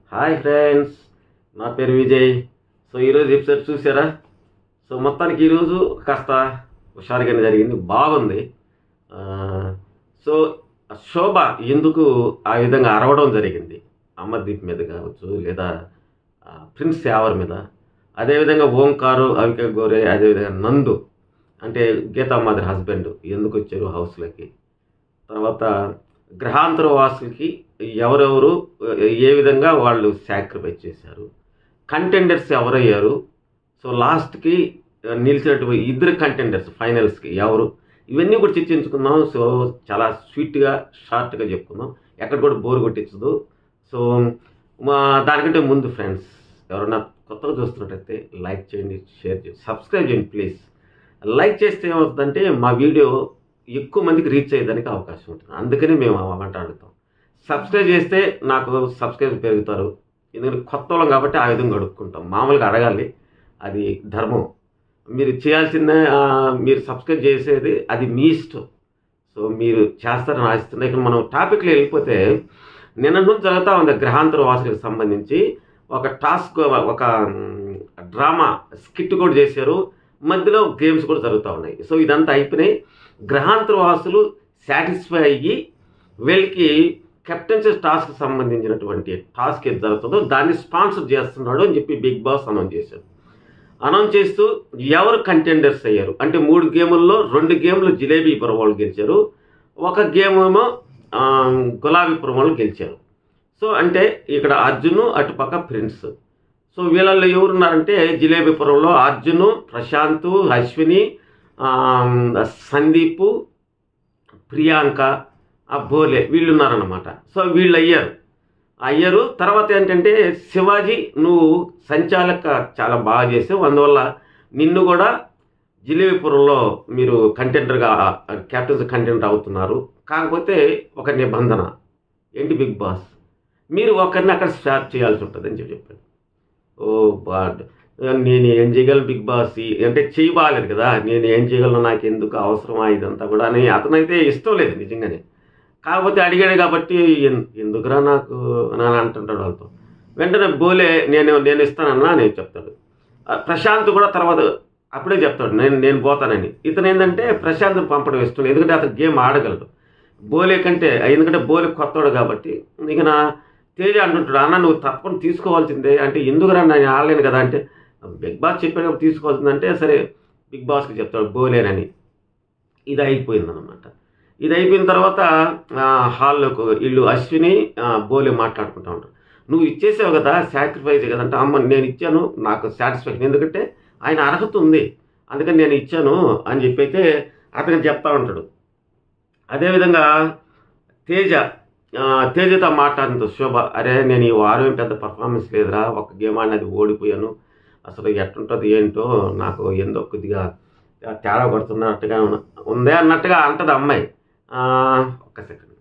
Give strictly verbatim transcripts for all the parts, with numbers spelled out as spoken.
Hi friends, నా పేరు Vijay. So ఈరోజు ఎపిసోడ్ చూసారా? సో మొత్తానికి ఈరోజు కాస్త హుషారుగానే జరిగింది, బాగుంది. సో శోభ ఎందుకు ఆ విధంగా అరవడం జరిగింది, అమర్దీప్ మీద కావచ్చు, లేదా ప్రిన్స్ యావర్ మీద, అదేవిధంగా ఓంకారు, అవిక గోరే, అదేవిధంగా నందు అంటే గీతామాధురి హస్బెండ్ ఎందుకు వచ్చారు హౌస్లోకి, తర్వాత గ్రహాంతర వాసులకి ఎవరెవరు ఏ విధంగా వాళ్ళు సాక్రిఫైస్ చేశారు, కంటెండర్స్ ఎవరయ్యారు, సో లాస్ట్కి నిలిచినటువంటి ఇద్దరు కంటెండర్స్ ఫైనల్స్కి ఎవరు, ఇవన్నీ కూడా చర్చించుకుందాం. సో చాలా స్వీట్గా షార్ట్గా చెప్పుకుందాం, ఎక్కడ కూడా బోర్ కొట్టించదు. సో మా దానికంటే ముందు ఫ్రెండ్స్ ఎవరన్నా కొత్తగా చూస్తున్నట్టయితే లైక్ చేయండి, షేర్ చేయండి, సబ్స్క్రైబ్ చేయండి ప్లీజ్. లైక్ చేస్తే ఏమవుతుందంటే మా వీడియో ఎక్కువ మందికి రీచ్ అయ్యేదానికి అవకాశం ఉంటుంది, అందుకని మేము మాట్లాడుతాం. సబ్స్క్రైబ్ చేస్తే నాకు సబ్స్క్రైబ్ పెరుగుతారు, ఎందుకంటే కొత్త వాళ్ళం కాబట్టి ఆ విధంగా అడుక్కుంటాం. మామూలుగా అడగాలి, అది ధర్మం. మీరు చేయాల్సిన మీరు సబ్స్క్రైబ్ చేసేది అది మీ ఇష్టం. సో మీరు చేస్తారని ఆశిస్తున్నా. ఇక్కడ మనం టాపిక్లో వెళ్ళిపోతే, నిన్న నుంచి జరుగుతూ ఉంది గ్రహాంతర వాసులకు సంబంధించి ఒక టాస్క్, ఒక డ్రామా స్కిట్ కూడా చేశారు, మధ్యలో గేమ్స్ కూడా జరుగుతూ ఉన్నాయి. సో ఇదంతా అయిపోయినాయి. గ్రహాంతర వాసులు సాటిస్ఫై అయ్యి వీళ్ళకి కెప్టెన్సీ టాస్క్ సంబంధించినటువంటి టాస్క్ ఏది జరుగుతుందో దాన్ని స్పాన్సర్ చేస్తున్నాడు అని చెప్పి బిగ్ బాస్ అనౌన్స్ చేశారు. అనౌన్స్ చేస్తూ ఎవరు కంటెండర్స్ అయ్యారు అంటే, మూడు గేముల్లో రెండు గేమ్లు జిలేబీపురం వాళ్ళు గెలిచారు, ఒక గేమ్ ఏమో గులాబీపురం వాళ్ళు గెలిచారు. సో అంటే ఇక్కడ అర్జును, అటుపక్క ప్రిన్స్. సో వీళ్ళల్లో ఎవరున్నారంటే, జిలేబీపురంలో అర్జును, ప్రశాంత్, అశ్విని, సందీపు, ప్రియాంక, బోలే వీళ్ళు ఉన్నారన్నమాట. సో వీళ్ళు అయ్యారు అయ్యారు తర్వాత ఏంటంటే, శివాజీ నువ్వు సంచాలక చాలా బాగా చేసావు, అందువల్ల నిన్ను కూడా జిలేబీపురంలో మీరు కంటెండర్గా క్యాప్టెన్స్ కంటెండర్ అవుతున్నారు. కాకపోతే ఒక నిబంధన ఏంటి బిగ్ బాస్, మీరు ఒకరిని అక్కడ స్టార్ట్ చేయాల్సి ఉంటుంది అని చెప్పి చెప్పాడు. ఓ బాడ్, నేను ఏం చేయగలను బిగ్ బాస్ అంటే, చేయి బాగాలేదు కదా, నేను ఏం చేయగలను, నాకు ఎందుకు అవసరమా ఇదంతా కూడా అని అతనైతే ఇష్టం లేదు నిజంగానే. కాకపోతే అడిగాడు కాబట్టి ఎందుకురా నాకు అని అంటుంటాడు వాళ్ళతో. వెంటనే బోలే నేను నేను ఇస్తానన్నా నేను చెప్తాడు. ప్రశాంత్ కూడా తర్వాత అప్పుడే చెప్తాడు నేను నేను పోతానని. ఇతను ఏంటంటే ప్రశాంత్ పంపడం ఇష్టం, ఎందుకంటే అతను గేమ్ ఆడగలడు బోలే కంటే, ఎందుకంటే బోలే కొత్తవాడు కాబట్టి. ఇక నా తేజ అంటుంటాడు, అన్న నువ్వు తప్పకుండా తీసుకోవాల్సిందే అంటే, ఎందుకురా నేను ఆడలేను కదా అంటే, బిగ్ బాస్ చెప్పేటప్పుడు తీసుకోవాల్సిందంటే సరే బిగ్ బాస్కి చెప్తాడు బోలేనని. ఇది అయిపోయిందనమాట. ఇది అయిపోయిన తర్వాత హాల్లోకి వీళ్ళు అశ్విని బోలే మాట్లాడుకుంటూ ఉంటారు. నువ్వు ఇచ్చేసావు కదా, సాక్రిఫైస్ కదంటే, అమ్మ నేను ఇచ్చాను, నాకు సాటిస్ఫాక్షన్, ఎందుకంటే ఆయన అర్హత ఉంది అందుకని నేను ఇచ్చాను అని చెప్పి అయితే అతను చెప్తా ఉంటాడు. అదేవిధంగా తేజ తేజతో మాట్లాడుతూ శోభ, అరే నేను ఈ వారం పెద్ద పర్ఫార్మెన్స్ లేదురా, ఒక గేమ్ అనేది ఓడిపోయాను, అసలు ఎట్టుంటుంది ఏంటో నాకు ఎంతో కొద్దిగా తేడా పడుతున్నట్టుగా ఉందే అన్నట్టుగా అంటది అమ్మాయి. ఒక్క సెకండ్.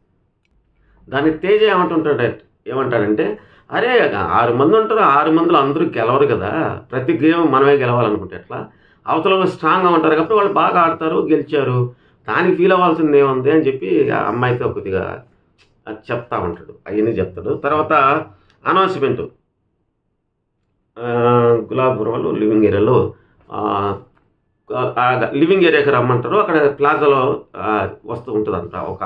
దానికి తేజ ఏమంటుంటాడు ఏమంటాడంటే, అరే ఆరు మంది ఉంటారు, ఆరు మందిలో అందరూ గెలవరు కదా, ప్రతి గేమ్ మనమే గెలవాలనుకుంటే ఎట్లా, అవతల స్ట్రాంగ్గా ఉంటారు కాబట్టి వాళ్ళు బాగా ఆడతారు, గెలిచారు, దానికి ఫీల్ అవ్వాల్సింది ఏముంది అని చెప్పి అమ్మాయితో కొద్దిగా చెప్తా ఉంటాడు, అవన్నీ చెప్తాడు. తర్వాత అనౌన్స్మెంట్, గులాబీపురం వాళ్ళు లివింగ్ ఏరియాలో లివింగ్ ఏరియాకి రమ్మంటారు, అక్కడ ప్లాజాలో వస్తూ ఉంటుందంట ఒక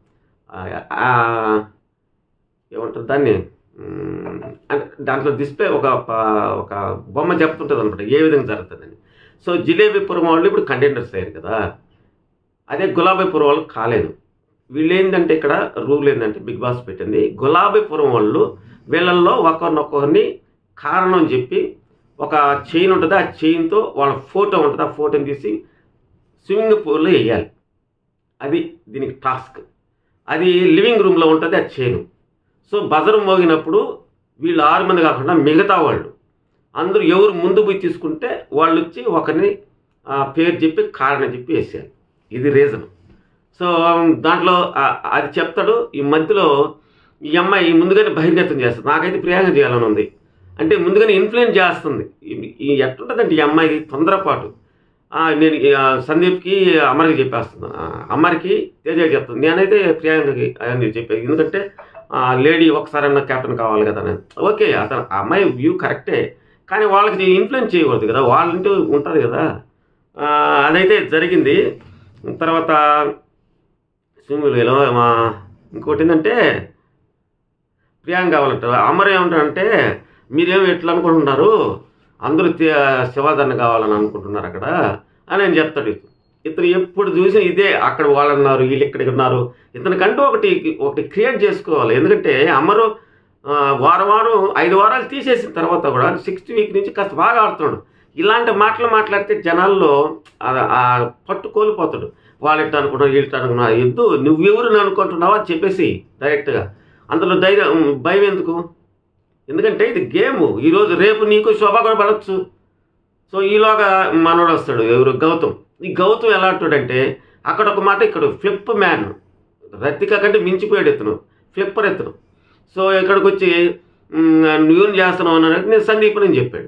ఏమంటారు దాన్ని, దాంట్లో డిస్ప్లే ఒక ఒక బొమ్మ చెప్తుంటుంది అనమాట ఏ విధంగా జరుగుతుందని. సో జిలేబీపురం వాళ్ళు ఇప్పుడు కంటెండర్స్ అయ్యారు కదా, అదే గులాబీపురం వాళ్ళు కాలేదు. వీళ్ళు ఏంటంటే ఇక్కడ రూల్ ఏంటంటే బిగ్ బాస్ పెట్టింది, గులాబీపురం వాళ్ళు వీళ్ళల్లో ఒకరినొకరిని కారణం చెప్పి ఒక చైన్ ఉంటుంది, ఆ చైన్తో వాళ్ళ ఫోటో ఉంటుంది, ఆ ఫోటోని తీసి స్విమ్మింగ్ పూల్లో వేయాలి. అది దీనికి టాస్క్. అది లివింగ్ రూమ్లో ఉంటుంది ఆ చైన్. సో బజర్ మోగినప్పుడు వీళ్ళు ఆరు మంది కాకుండా మిగతా వాళ్ళు అందరూ ఎవరు ముందు పోయి తీసుకుంటే వాళ్ళు వచ్చి ఒకరిని పేరు చెప్పి కారణం చెప్పి వేసేయాలి. ఇది రీజన్. సో దాంట్లో అది చెప్తాడు. ఈ మధ్యలో ఈ అమ్మాయి ముందుగానే బహిర్గతం చేస్తుంది, నాకైతే ప్రియాంక చేయాలని ఉంది అంటే ముందుగానే ఇన్ఫ్లుయెన్స్ చేస్తుంది. ఈ ఎట్లుంటుందంటే ఈ అమ్మాయికి తొందరపాటు. నేను సందీప్కి అమర్కి చెప్పేస్తున్నాను, అమర్కి తేజకి చెప్తుంది, నేనైతే ప్రియాంకకి అని చెప్పాను, ఎందుకంటే లేడీ ఒకసారన్నా క్యాప్టెన్ కావాలి కదా అని. ఓకే, అతను ఆ అమ్మాయి వ్యూ కరెక్టే, కానీ వాళ్ళకి ఇన్ఫ్లుయెన్స్ చేయకూడదు కదా, వాళ్ళంటూ ఉంటుంది కదా. అదైతే జరిగింది. తర్వాత సింగులు మా ఇంకోటి ఏంటంటే ప్రియాంక కావాలంట. అమర్ ఏమంటారంటే మీరేమో ఎట్లా అనుకుంటున్నారు, అందరూ శివాజీ కావాలని అనుకుంటున్నారు అక్కడ అని నేను చెప్తాడు. ఇతను ఎప్పుడు చూసి ఇదే, అక్కడ వాళ్ళు ఉన్నారు వీళ్ళు ఇక్కడికి ఉన్నారు, ఇతనికంటూ ఒకటి ఒకటి క్రియేట్ చేసుకోవాలి. ఎందుకంటే అమరు వారం వారం ఐదు వారాలు తీసేసిన తర్వాత కూడా సిక్స్త్ వీక్ నుంచి కాస్త బాగా ఆడుతున్నాడు. ఇలాంటి మాటలు మాట్లాడితే జనాల్లో ఆ పట్టు కోల్పోతాడు. వాళ్ళు ఇట్లా అనుకున్నారు వీళ్ళు అనుకున్నారు, ఎద్దు నువ్వెవరు అనుకుంటున్నావా అని చెప్పేసి డైరెక్ట్గా. అందులో ధైర్యం భయం ఎందుకు? ఎందుకంటే ఇది గేము, ఈరోజు రేపు నీకు శోభ కూడా పడవచ్చు. సో ఈలోగా మనోడు వస్తాడు, ఎవరు గౌతమ్. ఈ గౌతమ్ ఎలా అంటాడంటే అక్కడ ఒక మాట, ఇక్కడ ఫ్లిప్ మ్యాన్, రతిక కంటే మించిపోయాడు ఇతను, ఫ్లిప్పర్ ఇతను. సో ఇక్కడికి వచ్చి నువ్వేం చేస్తున్నావు అన్నాడు, నేను సందీప్ అని చెప్పాడు.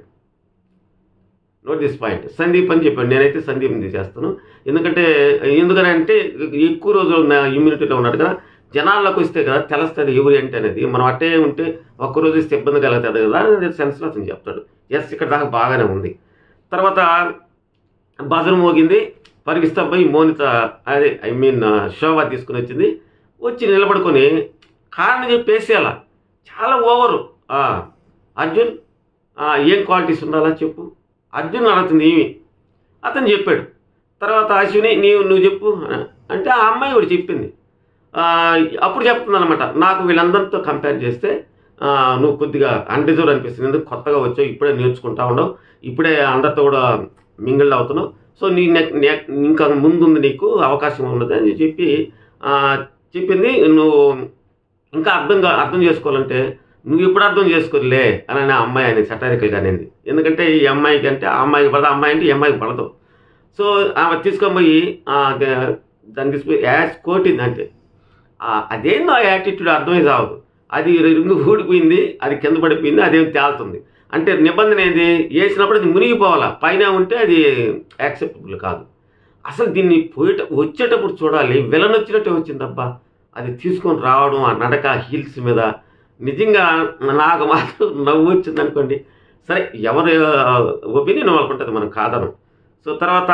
నోట్ దిస్ పాయింట్, సందీప్ అని చెప్పాడు. నేనైతే సందీప్ని చేస్తాను, ఎందుకంటే ఎందుకని అంటే ఎక్కువ రోజులు నా ఇమ్యూనిటీలో ఉన్నాడు కదా, జనాల్లోకి వస్తే కదా తెలుస్తుంది ఎవరు ఏంటి అనేది. మనం అట్టే ఉంటే ఒక్కరోజు ఇస్తే ఇబ్బంది కలుగుతుంది కదా అనేది సెన్స్లో అతను చెప్తాడు. ఎస్, ఇక్కడ దాకా బాగానే ఉంది. తర్వాత బజర్ మోగింది, పరిగిస్తా పోయి మోనిత అదే ఐ మీన్ శోభ తీసుకుని వచ్చింది. వచ్చి నిలబడుకొని కారణం చెప్పేసి అలా చాలా ఓవరు. అర్జున్ ఏం క్వాలిటీస్ ఉండాలా చెప్పు, అర్జున్ అడుగుతుంది ఏమి, అతను చెప్పాడు. తర్వాత అశ్విని నీవు నువ్వు చెప్పు అంటే ఆ అమ్మాయి కూడా చెప్పింది. అప్పుడు చెప్తుంది అనమాట, నాకు వీళ్ళందరితో కంపేర్ చేస్తే నువ్వు కొద్దిగా అన్డిజర్వ్ అనిపిస్తుంది, ఎందుకు కొత్తగా వచ్చావు, ఇప్పుడే నేర్చుకుంటా ఉండవు, ఇప్పుడే అందరితో కూడా మింగిల్డ్ అవుతున్నావు, సో నీ నెక్ ఇంకా ముందుంది నీకు అవకాశం ఉండదు అని చెప్పి చెప్పింది. నువ్వు ఇంకా అర్థంగా అర్థం చేసుకోవాలంటే నువ్వు ఇప్పుడు అర్థం చేసుకోలే అని ఆ అమ్మాయి అని సటారికల్గా అనేది. ఎందుకంటే ఈ అమ్మాయికి అంటే ఆ అమ్మాయికి పడదు, అమ్మాయి అంటే ఈ అమ్మాయికి పడదు. సో ఆమె తీసుకొని పోయి దాన్ని తీసుకుపోయి యాజ్ కోటింది. అంటే అదేందో ఆ యాటిట్యూడ్ అర్థమే కావదు, అది రింగు ఊడిపోయింది, అది కింద పడిపోయింది, అదేం తేలుతుంది. అంటే నిబంధన ఏది, వేసినప్పుడు అది మునిగిపోవాలా, పైన ఉంటే అది యాక్సెప్టబుల్ కాదు. అసలు దీన్ని పోయేట వచ్చేటప్పుడు చూడాలి, విలన్ వచ్చినట్టే వచ్చిందబ్బా, అది తీసుకొని రావడం, ఆ నడక హీల్స్ మీద నిజంగా నాకు మాత్రం నవ్వు వచ్చింది అనుకోండి. సరే, ఎవరి ఒపీనియన్ వాళ్ళకుంటుంది, మనం కాదనం. సో తర్వాత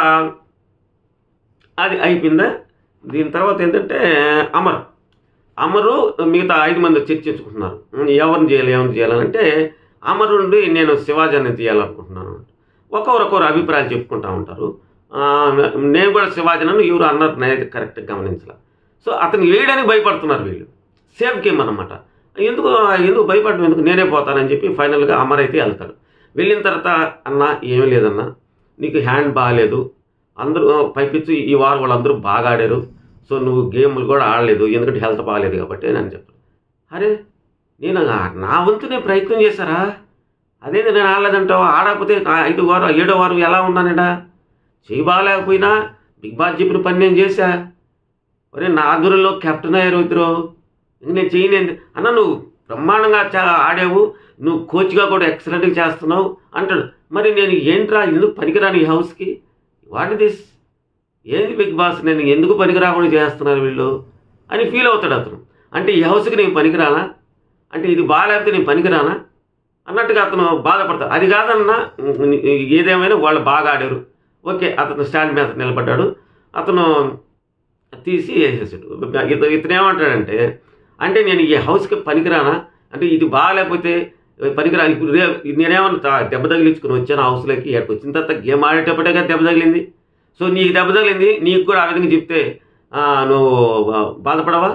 అది అయిపోయిందా. దీని తర్వాత ఏంటంటే అమర్ అమరు మిగతా ఐదు మంది చర్చించుకుంటున్నారు, ఎవరిని చేయాలి ఎవరిని చేయాలంటే అమరు నుండి నేను శివాజీని తీయాలనుకుంటున్నాను. ఒక్కొక్కరు అభిప్రాయాలు చెప్పుకుంటూ ఉంటారు. నేను కూడా శివాజీని ఎవరు అన్నారు, నేనైతే కరెక్ట్గా గమనించాల. సో అతను వేయడానికి భయపడుతున్నారు వీళ్ళు, సేఫ్ గేమ్ అనమాట. ఎందుకు ఎందుకు భయపడడం ఎందుకు, నేనే పోతానని చెప్పి ఫైనల్గా అమర్ అయితే వెళ్తాడు. వెళ్ళిన తర్వాత అన్న ఏమీ లేదన్నా, నీకు హ్యాండ్ బాగాలేదు, అందరూ పైపించి ఈ వారం వాళ్ళందరూ బాగా ఆడారు, సో నువ్వు గేమ్లు కూడా ఆడలేదు ఎందుకంటే హెల్త్ బాగాలేదు కాబట్టి అని చెప్తాను. అరే నేను నా వంతు నేను ప్రయత్నం చేశారా, అదే నేను ఆడలేదంటావు, ఆడకపోతే ఐదు వారం ఏడో వారం ఎలా ఉన్నానడా, చేయి బాగాలేకపోయినా బిగ్ బాస్ చెప్పిన పని నేను చేశా. ఒరే నా ఆధ్వర్యంలో కెప్టెన్ అయ్యారు ఇద్దరు, ఇంక నేను చేయలేదు అన్న, నువ్వు బ్రహ్మాండంగా చా ఆడావు, నువ్వు కోచ్గా కూడా ఎక్సలెంట్గా చేస్తున్నావు అంటాడు. మరి నేను ఏంట్రా ఎందుకు పనికిరాను ఈ హౌస్కి, వాట్ దిస్, ఏంది బిగ్ బాస్ నేను ఎందుకు పనికిరాకుండా చేస్తున్నారు వీళ్ళు అని ఫీల్ అవుతాడు అతను. అంటే ఈ హౌస్కి నేను పనికిరానా, అంటే ఇది బాగాలేకపోతే నేను పనికిరానా అన్నట్టుగా అతను బాధపడతాడు. అది కాదన్నా, ఏదేమైనా వాళ్ళు బాగా ఆడారు, ఓకే అతను స్టాండ్ మీద నిలబడ్డాడు, అతను తీసి వేసేసాడు. ఇతను ఇతను ఏమంటాడంటే, అంటే నేను ఈ హౌస్కి పనికిరానా, అంటే ఇది బాగాలేకపోతే పనికిరా, ఇప్పుడు రే నేనేమన్నా దెబ్బ తగిలించుకుని వచ్చాను హౌస్లోకి, ఇక్కడికి వచ్చిన తర్వాత గేమ్ ఆడేటప్పుడే కదా దెబ్బ తగిలింది, సో నీకు దెబ్బ తగిలింది నీకు కూడా ఆ విధంగా చెప్తే నువ్వు బాధపడవా?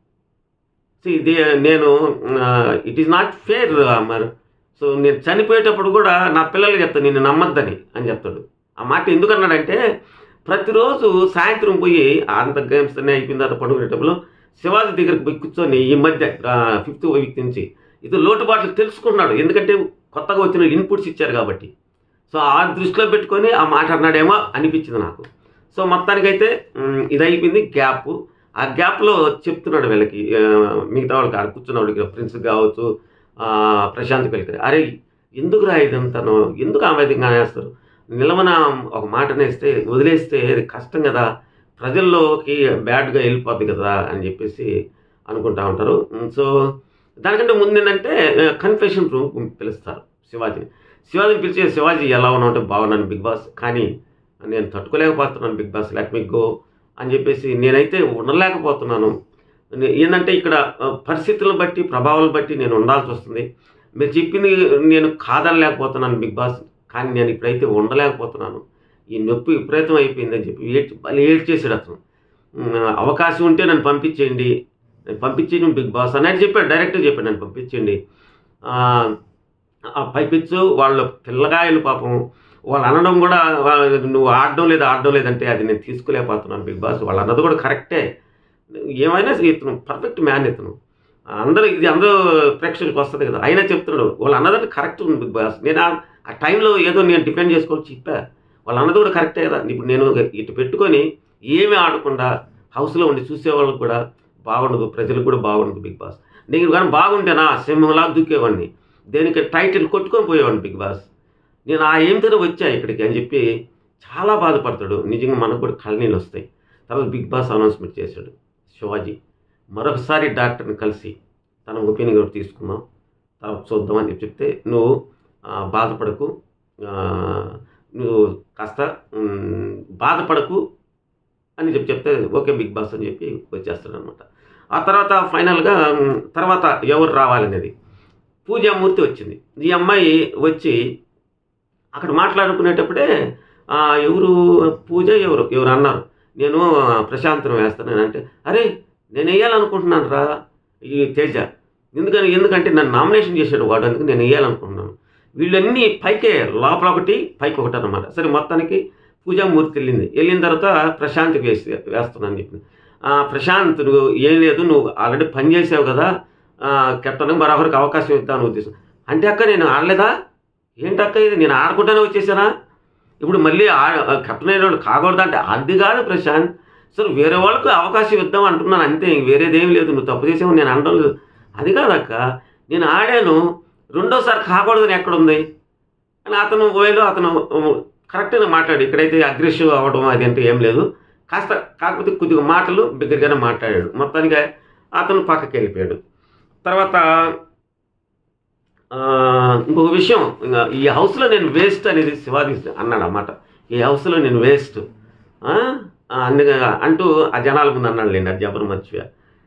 సో ఇది నేను ఇట్ ఈస్ నాట్ ఫేర్ మరి, సో నేను చనిపోయేటప్పుడు కూడా నా పిల్లలకి చెప్తాను నిన్ను నమ్మద్దని అని చెప్తాడు. ఆ మాట ఎందుకన్నాడంటే, ప్రతిరోజు సాయంత్రం పోయి అంత గేమ్స్ అన్నీ అయిపోయిన తర్వాత పడుకునేటప్పుడు శివాజీ దగ్గరికి పోయి కూర్చొని ఈ మధ్య ఫిఫ్త్ వీక్ నుంచి ఇది లోటుబాట్లు తెలుసుకున్నాడు, ఎందుకంటే కొత్తగా వచ్చిన ఇన్పుట్స్ ఇచ్చారు కాబట్టి. సో ఆ దృష్టిలో పెట్టుకొని ఆ మాట అన్నాడేమో అనిపించింది నాకు. సో మొత్తానికైతే ఇది అయిపోయింది గ్యాప్. ఆ గ్యాప్లో చెప్తున్నాడు వీళ్ళకి, మిగతా వాళ్ళకి ఆడ కూర్చున్న వాళ్ళకి ప్రిన్స్ కావచ్చు, ప్రశాంత్ పిల్లకి, అరే ఎందుకు రా ఇదంతాను, ఎందుకు ఆ విధంగా వేస్తారు, నిలవన ఒక మాట నేస్తే వదిలేస్తే అది కష్టం కదా, ప్రజల్లోకి బ్యాడ్గా వెళ్ళిపోద్ది కదా అని చెప్పేసి అనుకుంటా ఉంటారు. సో దానికంటే ముందు ఏంటంటే కన్ఫెషన్ రూమ్ పిలుస్తారు శివాజీని. శివాజీని పిలిచి శివాజీ ఎలా ఉన్నావు బాగున్నాను బిగ్ బాస్, కానీ నేను తట్టుకోలేకపోతున్నాను Bigg Boss, let me go అని చెప్పేసి నేనైతే ఉండలేకపోతున్నాను. ఏంటంటే ఇక్కడ పరిస్థితులను బట్టి ప్రభావాలను బట్టి నేను ఉండాల్సి వస్తుంది. మీరు చెప్పింది నేను కాదనలేకపోతున్నాను బిగ్ బాస్, కానీ నేను ఇప్పుడైతే ఉండలేకపోతున్నాను, ఈ నొప్పి విపరీతం అయిపోయింది అని చెప్పి ఏడ్చి మళ్ళీ ఏడ్ చేశాడు అతను. అవకాశం ఉంటే నన్ను పంపించేయండి, నేను పంపించేయండి బిగ్ బాస్ అనేది చెప్పాడు, డైరెక్ట్గా చెప్పాడు నన్ను పంపించండి. పైపిచ్చు వాళ్ళ పిల్లగాయలు పాపం వాళ్ళు అనడం కూడా నువ్వు ఆడడం లేదు ఆడడం లేదంటే అది నేను తీసుకోలేకపోతున్నాను బిగ్ బాస్, వాళ్ళు అన్నది కూడా కరెక్టే. ఏమైనా ఇతను పర్ఫెక్ట్ మ్యాన్, ఇతను అందరూ ఇది అందరూ ప్రేక్షకులకు వస్తుంది కదా, అయినా చెప్తున్నాడు వాళ్ళు అన్నదంటే కరెక్ట్ ఉంది బిగ్ బాస్. నేను ఆ టైంలో ఏదో నేను డిపెండ్ చేసుకోవాలి చెప్పా, వాళ్ళు అన్నది కూడా కరెక్టే కదా. ఇప్పుడు నేను ఇటు పెట్టుకొని ఏమీ ఆడకుండా హౌస్లో ఉండి చూసేవాళ్ళకి కూడా బాగుండదు, ప్రజలకు కూడా బాగుండదు బిగ్ బాస్. నేను కానీ బాగుంటేనా సింహంలా దూకేవాడిని, దేనికి టైటిల్ కొట్టుకొని పోయేవాడిని బిగ్ బాస్, నేను ఆ ఏమితోనే వచ్చా ఇక్కడికి అని చెప్పి చాలా బాధపడతాడు. నిజంగా మనకు కూడా కళ్ళనీళ్ళు వస్తాయి. తర్వాత బిగ్ బాస్ అనౌన్స్మెంట్ చేశాడు శివాజీ. మరొకసారి డాక్టర్ని కలిసి తన ఒపీనియన్ కూడా తీసుకుందాం, తర్వాత చూద్దామని చెప్పి చెప్తే నువ్వు బాధపడకు, నువ్వు కాస్త బాధపడకు అని చెప్పి చెప్తే ఓకే బిగ్ బాస్ అని చెప్పి వచ్చేస్తాడు అనమాట. ఆ తర్వాత ఫైనల్గా తర్వాత ఎవరు రావాలనేది పూజామూర్తి వచ్చింది. ఈ అమ్మాయి వచ్చి అక్కడ మాట్లాడుకునేటప్పుడే ఎవరు పూజ ఎవరు ఎవరు అన్నారు, నేను ప్రశాంతం వేస్తాను అంటే, అరే నేను వేయాలనుకుంటున్నాను రా ఈ తేజ, ఎందుకని ఎందుకంటే నన్ను నామినేషన్ చేశాడు వాడు, అందుకు నేను వేయాలనుకుంటున్నాను. వీళ్ళన్నీ పైకే లోపల ఒకటి పైకి ఒకటి అన్నమాట. సరే మొత్తానికి పూజామూర్తి వెళ్ళింది. వెళ్ళిన తర్వాత ప్రశాంత్కి వేసి వేస్తున్నాను చెప్పింది. ప్రశాంత్ నువ్వు ఏం లేదు, నువ్వు ఆల్రెడీ పని చేసావు కదా, కెప్టెన్కి మరొకరికి అవకాశం ఇద్దాను ఉద్దేశం అంటే, అక్క నేను ఆడలేదా ఏంటక్క ఇది, నేను ఆడకుండానే వచ్చేసానా, ఇప్పుడు మళ్ళీ కెప్టెన్ అయిన వాళ్ళు కాకూడదు అంటే అది కాదు ప్రశాంత్, సరే వేరే వాళ్ళకు అవకాశం ఇద్దాం అంటున్నాను అంతే, వేరేదేం లేదు, నువ్వు తప్పు చేసావు నేను అనడం లేదు. అది కాదక్క నేను ఆడాను, రెండోసారి కాకూడదని ఎక్కడుంది అని అతను వేలు అతను కరెక్ట్గా మాట్లాడు. ఇక్కడైతే అగ్రెసివ్ అవ్వడం అది అంటే ఏం లేదు, కాస్త కాకపోతే కొద్దిగా మాటలు బిగ్గరగానే మాట్లాడాడు. మొత్తానికి అతను పక్కకి వెళ్ళిపోయాడు. తర్వాత ఇంకొక విషయం, ఈ హౌస్లో నేను వేస్ట్ అనేది శివాజీ అన్నాడు అన్నమాట. ఈ హౌస్లో నేను వేస్ట్ అందుకే అంటూ ఆ జనాల ముందు అన్నాడు లేండి, అది జబరు మర్చిపోయా.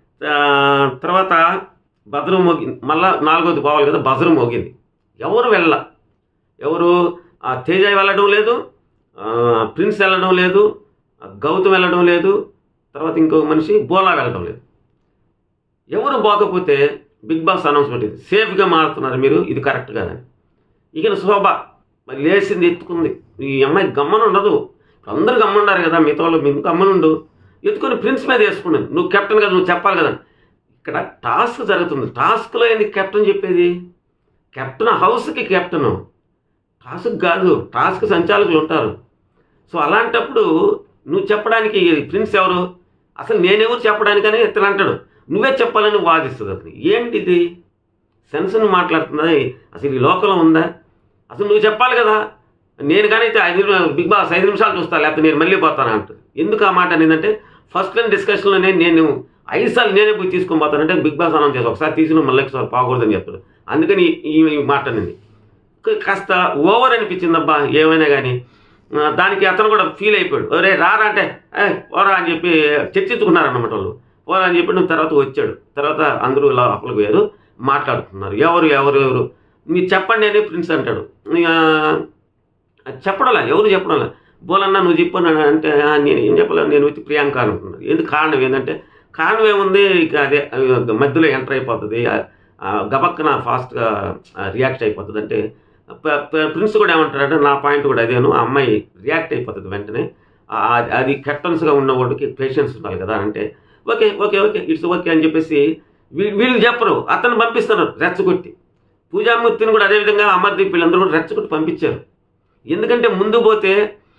తర్వాత బజరు మోగింది, మళ్ళీ నాలుగోది పోవాలి కదా, బజరు మోగింది. ఎవరు వెళ్ళ ఎవరు తేజ వెళ్ళడం లేదు, ప్రిన్స్ వెళ్ళడం లేదు, గౌతమ్ వెళ్ళడం లేదు, తర్వాత ఇంకొక మనిషి బోలా వెళ్ళడం లేదు. ఎవరు పోకపోతే బిగ్ బాస్ అనౌన్స్మెంట్ ఇది సేఫ్గా మారుతున్నారు మీరు, ఇది కరెక్ట్ కాదని. ఇక శోభ మరి లేచింది ఎత్తుకుంది, ఈ అమ్మాయి గమ్మన ఉండదు, అందరూ గమ్మన్నారు కదా మిగతా వాళ్ళు, మీకు గమ్మనుండు, ఎత్తుకొని ప్రిన్స్ మీద వేసుకున్నాను, నువ్వు కెప్టెన్ కదా నువ్వు చెప్పాలి కదా. ఇక్కడ టాస్క్ జరుగుతుంది, టాస్క్లో ఏంది కెప్టెన్ చెప్పేది, కెప్టెన్ హౌస్కి కెప్టెను, టాస్క్ కాదు, టాస్క్ సంచాలకులు ఉంటారు. సో అలాంటప్పుడు నువ్వు చెప్పడానికి ప్రిన్స్ ఎవరు, అసలు నేనెవరు చెప్పడానికని ఇతను అంటాడు, నువ్వే చెప్పాలని వాదిస్తుంది. అతను ఏంటిది సెన్స్ని మాట్లాడుతున్నది, అసలు ఈ లోకంలో ఉందా, అసలు నువ్వు చెప్పాలి కదా, నేను కానీ అయితే ఐదు బిగ్ బాస్ ఐదు నిమిషాలు చూస్తాను లేకపోతే నేను మళ్ళీ పోతాను అంటుంది. ఎందుకు ఆ మాట అనేదంటే ఫస్ట్ టైం డిస్కషన్లోనే నేను ఐదు సార్లు నేనే పోయి తీసుకొని పోతానంటే బిగ్ బాస్ అనౌన్స్ చేస్తాను, ఒకసారి తీసుకుని మళ్ళీ ఒకసారి పోకూడదని చెప్తాడు. అందుకని ఈ మాట అనేది కాస్త ఓవర్ అనిపించింది అబ్బా ఏమైనా కానీ. దానికి అతను కూడా ఫీల్ అయిపోయాడు, ఒరే రారా అంటే ఏ పోరా అని చెప్పి చర్చించుకున్నారన్నమాట వాళ్ళు, పోరా అని చెప్పి తర్వాత వచ్చాడు. తర్వాత అందరూ ఇలా అప్పులు పోయారు, మాట్లాడుతున్నారు ఎవరు ఎవరు ఎవరు మీరు చెప్పండి అని ప్రిన్స్ అంటాడు. చెప్పడంలా ఎవరు చెప్పడంలా, బోలన్నా నువ్వు చెప్పాను అంటే నేను ఏం చెప్పలేదు, నేను వచ్చి ప్రియాంక అనుకున్నాను. ఎందుకు కారణం ఏంటంటే కారణం ఏముంది, ఇక అదే మధ్యలో ఎంటర్ అయిపోతుంది, గబక్కన ఫాస్ట్గా రియాక్ట్ అయిపోతుంది. అంటే ప్రిన్స్ కూడా ఏమంటాడంటే నా పాయింట్ కూడా అదేను, ఆ అమ్మాయి రియాక్ట్ అయిపోతుంది వెంటనే, అది కెప్టెన్స్గా ఉన్న వాడికి పేషెన్స్ ఉండాలి కదా అంటే okay okay okay it's okay అని చెప్పేసి వీళ్ళు చెప్పరు, అతను పంపిస్తారు రెచ్చగొట్టి. పూజామూర్తిని కూడా అదేవిధంగా అమర్దీప్ వీళ్ళందరూ కూడా రెచ్చగొట్టి పంపించారు. ఎందుకంటే ముందు పోతే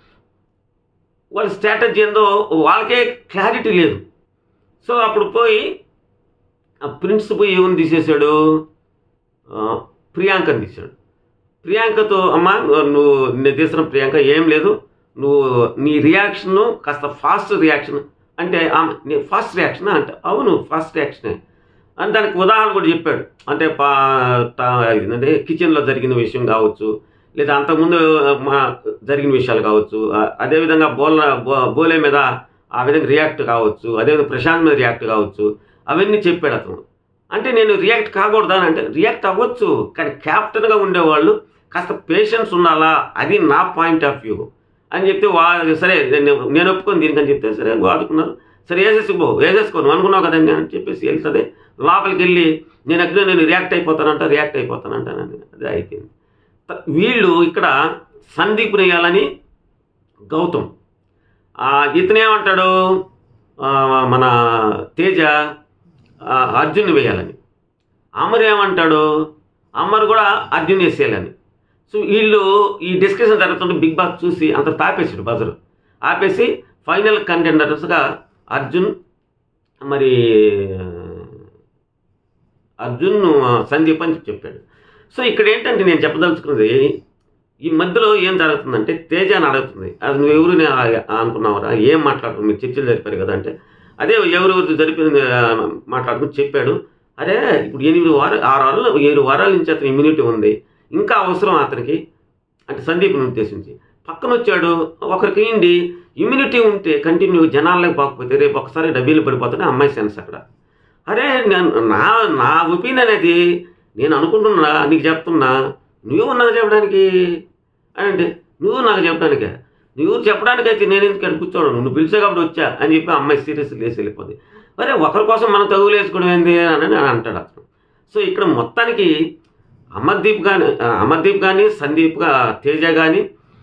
వాళ్ళ స్ట్రాటజీ ఏందో వాళ్ళకే క్లారిటీ లేదు. సో అప్పుడు పోయి ప్రిన్స్ పోయి ఏమని తీసేశాడు, ప్రియాంకని తీశాడు. ప్రియాంకతో అమ్మ నువ్వు నేను తీసిన ప్రియాంక ఏం లేదు, నువ్వు నీ రియాక్షన్ కాస్త ఫాస్ట్ రియాక్షన్ అంటే నీ ఫాస్ట్ రియాక్షన్ అంటే అవును ఫాస్ట్ రియాక్షనే, అని దానికి ఉదాహరణ కూడా చెప్పాడు. అంటే పా అంటే కిచెన్లో జరిగిన విషయం కావచ్చు, లేదా అంతకుముందు మా జరిగిన విషయాలు కావచ్చు, అదేవిధంగా బోల బోలే మీద ఆ విధంగా రియాక్ట్ కావచ్చు, అదేవిధంగా ప్రశాంత్ మీద రియాక్ట్ కావచ్చు, అవన్నీ చెప్పాడు అతను. అంటే నేను రియాక్ట్ కాకూడదా అంటే రియాక్ట్ అవ్వచ్చు, కానీ క్యాప్టెన్గా ఉండేవాళ్ళు కాస్త పేషెన్స్ ఉండాలా, అది నా పాయింట్ ఆఫ్ వ్యూ అని చెప్తే వా సరే నేను ఒప్పుకొని దీనికని చెప్తే సరే వాదుకున్నారు. సరే వేసేసుకో వేసేసుకోను అనుకున్నావు కదండి అని చెప్పేసి వెళ్తుంది. లోపలికి వెళ్ళి నేను ఎక్కడ నేను రియాక్ట్ అయిపోతానంట రియాక్ట్ అయిపోతానంటానని అది అయిపోయింది. వీళ్ళు ఇక్కడ సందీప్ వేయాలని గౌతమ్, ఇతనేమంటాడు మన తేజ అర్జున్ వేయాలని, అమర్ ఏమంటాడు అమర్ కూడా అర్జున్ వేసేయాలని. సో వీళ్ళు ఈ డిస్కషన్ జరుగుతుంటే బిగ్ బాస్ చూసి అంత తాపేసాడు బజరు, ఆపేసి ఫైనల్ కంటెండర్స్గా అర్జున్ మరి అర్జున్ సందీప్ అని చెప్పాడు. సో ఇక్కడ ఏంటంటే నేను చెప్పదలుచుకున్నది, ఈ మధ్యలో ఏం జరుగుతుందంటే తేజ అని అడుగుతుంది, అది నువ్వు ఎవరు అనుకున్నావరా, ఏం మాట్లాడుతున్నావు, మీరు చర్చలు జరిపారు కదా అంటే అదే ఎవరెవరు జరిపింది మాట్లాడుకుని చెప్పాడు. అరే ఇప్పుడు ఎనిమిది వారాలు ఆరు వారాలు ఏడు వారాల నుంచి అతని ఇమ్యూనిటీ ఉంది, ఇంకా అవసరం అతనికి అంటే సందీప్ని ఉద్దేశించి పక్కన వచ్చాడు. ఒకరికి ఏంటి ఇమ్యూనిటీ ఉంటే కంటిన్యూ జనాలకు పోకపోతే రేపు ఒకసారి డబ్బీలు పడిపోతాడు అమ్మాయి సెన్స్ అక్కడ. అరే నేను నా నా ఒపీనియన్ అది నేను అనుకుంటున్నా, నీకు చెప్తున్నా, నువ్వు నాకు చెప్పడానికి అని అంటే నువ్వు నాకు చెప్పడానికే, నువ్వు చెప్పడానికైతే నేను ఎందుకు ఇక్కడ కూర్చోడు, నువ్వు పిలిచే కాబట్టి వచ్చా అని చెప్పి అమ్మాయి సీరియస్ లేసి వెళ్ళిపోద్ది. అరే ఒకరి కోసం మనం తగులు వేసుకోవడం ఏంది అని అంటాడు అతను. సో ఇక్కడ మొత్తానికి అమర్దీప్ కానీ అమర్దీప్ కానీ సందీప్గా తేజ కానీ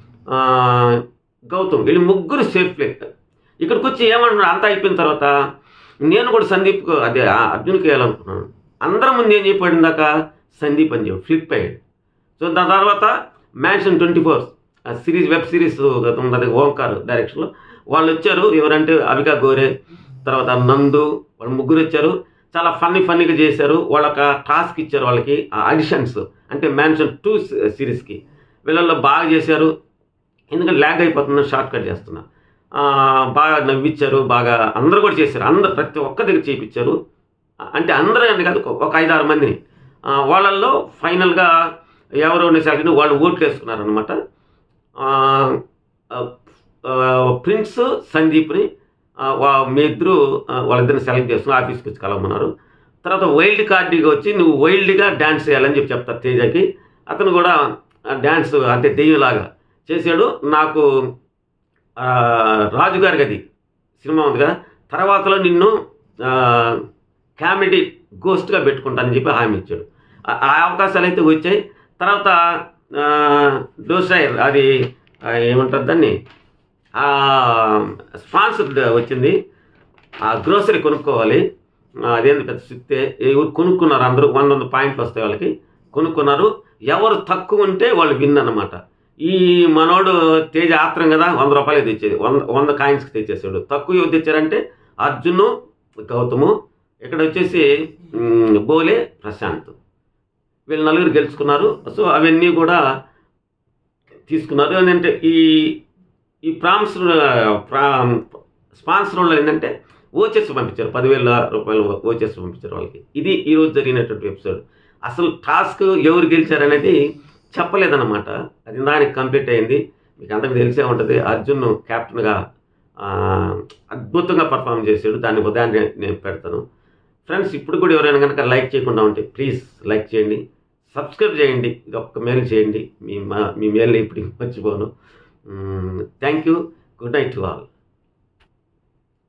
గౌతమ్ వీళ్ళు ముగ్గురు సేఫ్ ప్లే. ఇక్కడికి వచ్చి ఏమంటున్నారు అంతా అయిపోయిన తర్వాత నేను కూడా సందీప్కు అదే అర్జున్కి వేయాలనుకున్నాను. అందరం ముందు ఏం చెప్పాడు ఇందాక సందీప్ అని చెప్పి ఫ్లిప్ అయ్యాడు. సో దాని తర్వాత mansion twenty four series web series ఉన్నది ఓంకార్ డైరెక్షన్లో వాళ్ళు వచ్చారు. ఎవరంటే అవికా గోరే, తర్వాత నందు, వాళ్ళు ముగ్గురు వచ్చారు. చాలా ఫన్నీ ఫన్నీగా చేశారు. వాళ్ళొక టాస్క్ ఇచ్చారు వాళ్ళకి ఆడిషన్స్, అంటే మ్యాన్షన్ టూ సిరీస్కి వీళ్ళల్లో బాగా చేశారు. ఎందుకంటే ల్యాగ్ అయిపోతుందని షార్ట్ కట్ చేస్తున్నా. బాగా నవ్విచ్చారు, బాగా అందరూ కూడా చేశారు. అందరు ప్రతి ఒక్క దగ్గర చేయించారు. అంటే అందరూ అని కాదు, ఒక ఐదు ఆరు మందిని. వాళ్ళల్లో ఫైనల్గా ఎవరో సెలెక్ట్ వాళ్ళు ఓట్లు వేసుకున్నారనమాట. ప్రిన్స్ సందీప్ని మీ ఇద్దరు వాళ్ళిద్దరిని సెలెక్ట్ చేసుకుని ఆఫీస్కి వచ్చి కలవమన్నారు. తర్వాత వైల్డ్ కార్డుగా వచ్చి నువ్వు వైల్డ్గా డ్యాన్స్ చేయాలని చెప్పి చెప్తారు తేజకి. అతను కూడా డ్యాన్స్ అంటే దెయ్యంలాగా చేశాడు. నాకు రాజుగారి గది సినిమా ఉంది కదా, తర్వాతలో నిన్ను కామెడీ గోస్ట్గా పెట్టుకుంటానని చెప్పి హామీ ఇచ్చాడు. ఆ అవకాశాలు అయితే వచ్చాయి. తర్వాత డోసైర్ అది ఏమంటారు దాన్ని స్పాన్సర్డ్ వచ్చింది. ఆ గ్రోసరీ కొనుక్కోవాలి, అదేంటి పెద్ద సిక్తే ఎవరు కొనుక్కున్నారు, అందరూ వంద వంద పాయింట్లు వస్తాయి వాళ్ళకి, కొనుక్కున్నారు. ఎవరు తక్కువ ఉంటే వాళ్ళు విన్ అన్నమాట. ఈ మనోడు తేజ ఆత్రం కదా వంద రూపాయలు తెచ్చేది, వంద వంద కాయిన్స్కి తెచ్చేసాడు. తక్కువ ఎవరు తెచ్చారంటే అర్జును, గౌతము, ఇక్కడ వచ్చేసి బోలే, ప్రశాంత్, వీళ్ళు నలుగురు గెలుచుకున్నారు. సో అవన్నీ కూడా తీసుకున్నారు. ఏంటంటే ఈ ఈ ప్రామ్స్ ప్రా స్పాన్సర్ వాళ్ళు ఏంటంటే ఓచెస్ పంపించారు, పదివేల రూపాయలు ఓచెస్ పంపించారు వాళ్ళకి. ఇది ఈరోజు జరిగినటువంటి ఎపిసోడ్. అసలు టాస్క్ ఎవరు గెలిచారనేది చెప్పలేదన్నమాట. అది దానికి కంప్లీట్ అయింది. మీకు అందరికీ తెలిసే ఉంటుంది. అర్జున్ క్యాప్టెన్గా అద్భుతంగా పర్ఫామ్ చేశాడు. దాన్ని ఉదయాన్నే నేను పెడతాను. ఫ్రెండ్స్ ఇప్పుడు కూడా ఎవరైనా కనుక లైక్ చేయకుండా ఉంటే ప్లీజ్ లైక్ చేయండి, సబ్స్క్రైబ్ చేయండి. ఇది ఒక్క మేలు చేయండి. మీ మా మీ మేలు ఇప్పుడు మర్చిపోను. Thank you. Good night to all.